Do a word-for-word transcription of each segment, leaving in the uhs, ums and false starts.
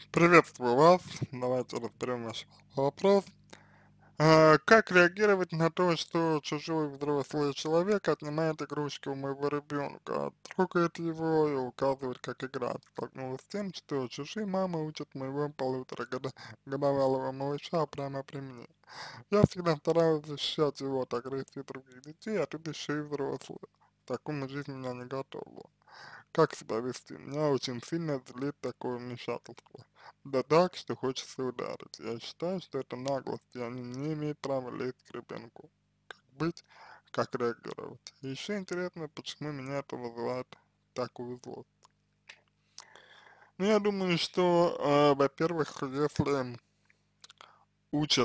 Приветствую вас. Давайте разберем ваш вопрос. А, как реагировать на то, что чужой взрослый человек отнимает игрушки у моего ребенка, трогает его и указывает, как играть? Столкнулась с тем, что чужие мамы учат моего полуторагодовалого малыша прямо при мне. Я всегда стараюсь защищать его от агрессии других детей, а тут еще и взрослые. К такому жизнь меня не готова. Как себя вести? Меня очень сильно злит такое вмешательство. Да так, что хочется ударить. Я считаю, что это наглость, и они не имеют права лезть к ребенку. Как быть, как реагировать. И еще интересно, почему меня это вызывает такую злость. Ну, я думаю, что, э, во-первых, если учат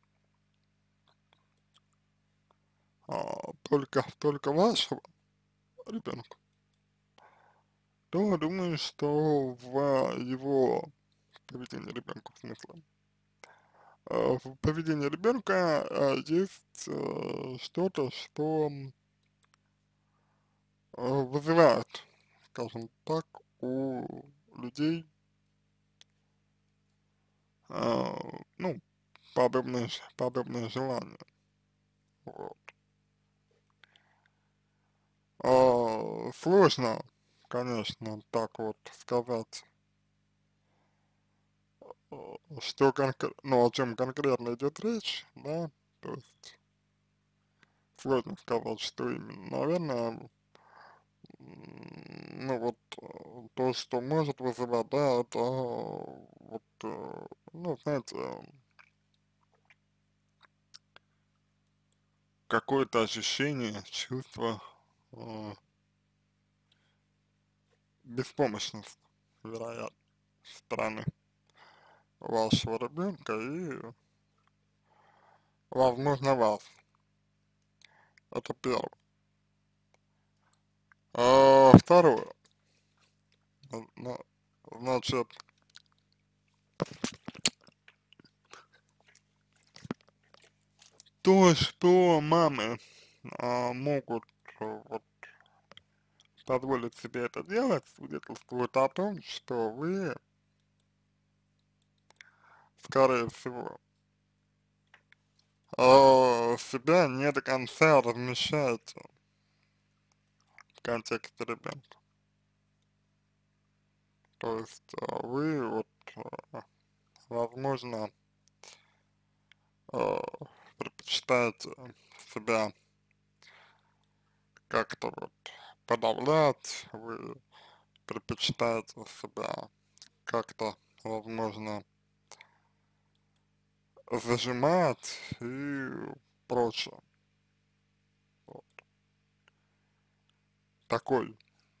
а, только, только вашего ребенка, то думаю, что в его поведении ребенка, в смысле, э, в поведении ребенка э, есть э, что-то, что э, вызывает, скажем так, у людей, э, ну, подобные, ж- подобные желания. Вот. А, сложно, конечно, так вот сказать, э, что конкретно, ну, о чем конкретно идет речь, да, то есть сложно сказать, что именно. Наверное, М, ну вот э, то, что может вызывать, да, это э, вот, э, ну, знаете, какое-то ощущение, чувство э, беспомощности, вероятно, со стороны вашего ребенка и, возможно, вас. Это первое. А второе, на- на- значит, то, что мамы а, могут э, вот позволить себе это делать, свидетельствует о том, что вы, скорее всего, а, себя не до конца размещаете в контексте ребенка. То есть а, вы вот, а, возможно, а, предпочитаете себя как-то вот подавлять, вы предпочитаете себя как-то, возможно, зажимать и прочее. Вот. Такой,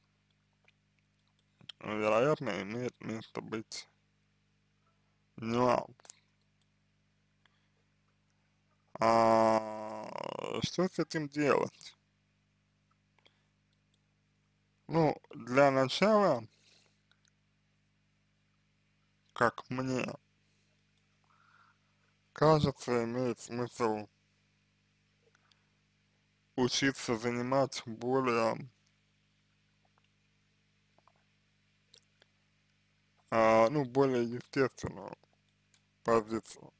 вероятно, имеет место быть нюанс. А, что с этим делать? Ну, для начала, как мне кажется, имеет смысл учиться занимать более, а, ну, более естественную позицию,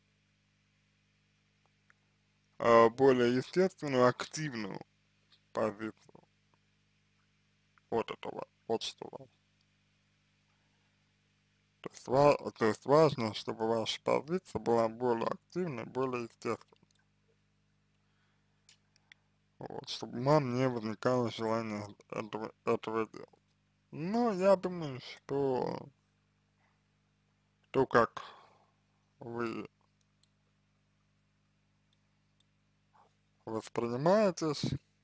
а, более естественную, активную позицию вот этого, вот что важно. То есть, ва то есть важно, чтобы ваша позиция была более активной, более естественной, вот, чтобы вам не возникало желания этого, этого делать. Но я думаю, что то, как вы воспринимаетесь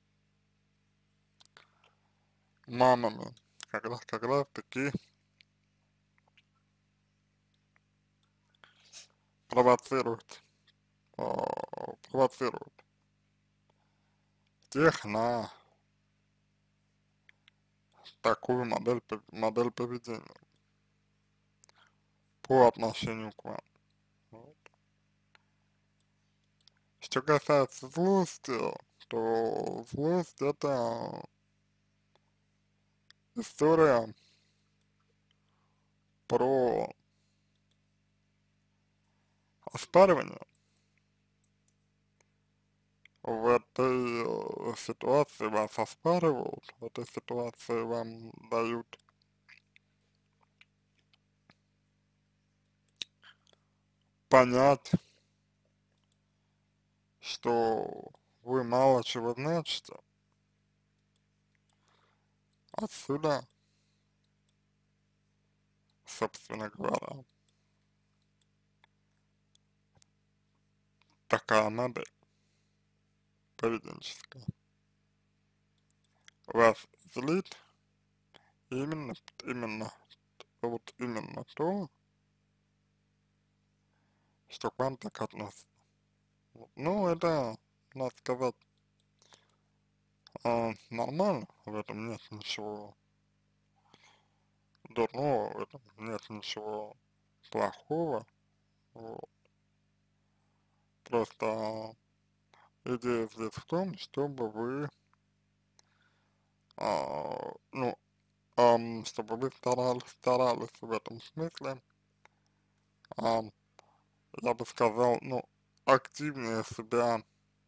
мамами, как раз, как раз таки провоцирует, а, провоцирует тех на такую модель, пов- модель поведения по отношению к вам. Вот. Что касается злости, то злость это история про, оспаривания в этой э, ситуации вас оспаривают, в этой ситуации вам дают понять, что вы мало чего значите. Отсюда, собственно говоря, такая модель поведенческая. Вас злит именно, именно, вот именно то, что к вам так относится. Вот. Ну, это, надо сказать, а, нормально, в этом нет ничего дурного, в этом нет ничего плохого. Вот. Просто идея здесь в том, чтобы вы, а, ну, ам, чтобы вы старались, старались в этом смысле, ам, я бы сказал, ну, активнее себя,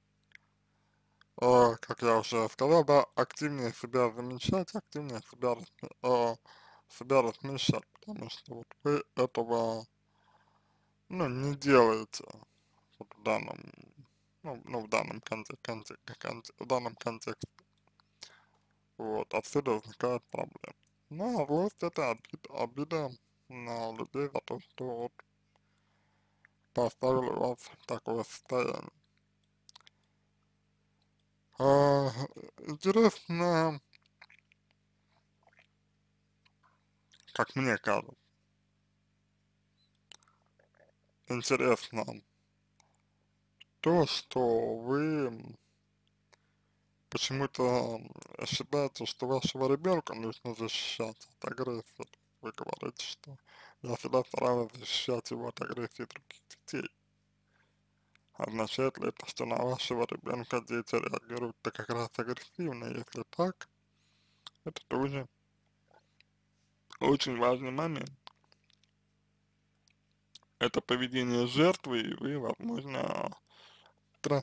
э, как я уже сказал, да, активнее себя замечать, активнее себя, разме- э, себя размещать, потому что вот вы этого, ну, не делаете вот в данном, ну, ну в данном контексте, контексте, в данном контексте, вот, отсюда возникает проблема. Ну, а злость это обида, обида на людей за то, что вот поставили вас в такое состояние. А, интересно, как мне кажется, интересно то, что вы почему-то считаете, что вашего ребенка нужно защищать от агрессии. Вы говорите, что я всегда старалась защищать его от агрессии других детей. Означает ли это, что на вашего ребенка дети реагируют-то как раз агрессивно? Если так, это тоже очень важный момент. Это поведение жертвы, и вы, возможно, тра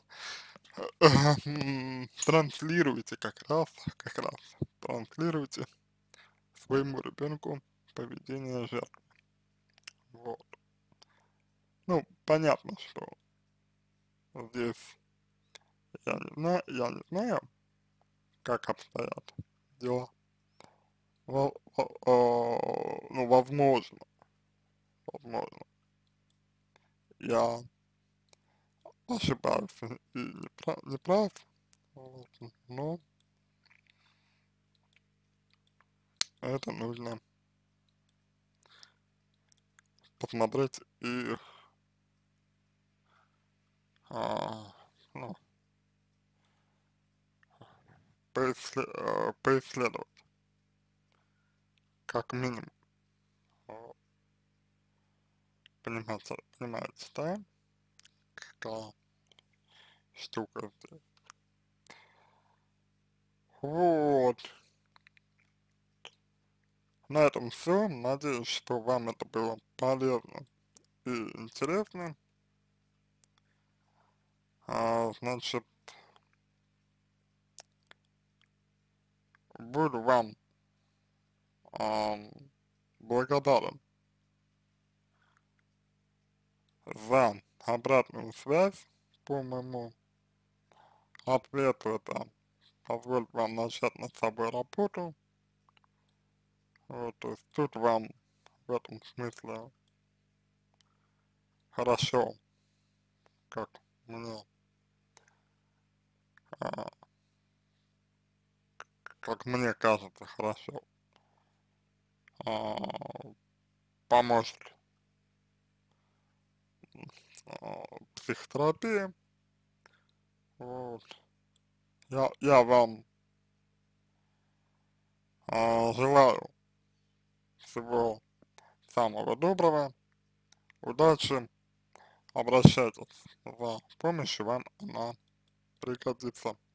м, транслируете как раз, как раз, транслируете своему ребенку поведение жертвы. Вот. Ну, понятно, что здесь я не знаю, я не знаю, как обстоят дела. Во- во- а, ну, возможно, возможно, я ошибаюсь и не прав, не прав, вот, но это нужно посмотреть и, а, ну, поиссле- а, поисследовать, как минимум. Вот. Понимаете, понимаете, да, какая штука здесь. Вот, на этом все. Надеюсь, что вам это было полезно и интересно. А, значит, буду вам ам, благодарен за обратную связь по моему ответу. Это позволит вам начать над собой работу. Вот, то есть тут вам в этом смысле хорошо, как мне, а, как мне кажется, хорошо а, поможет а, психотерапия. Вот. Я, я вам а, желаю всего самого доброго, удачи, обращайтесь за помощью, вам она пригодится.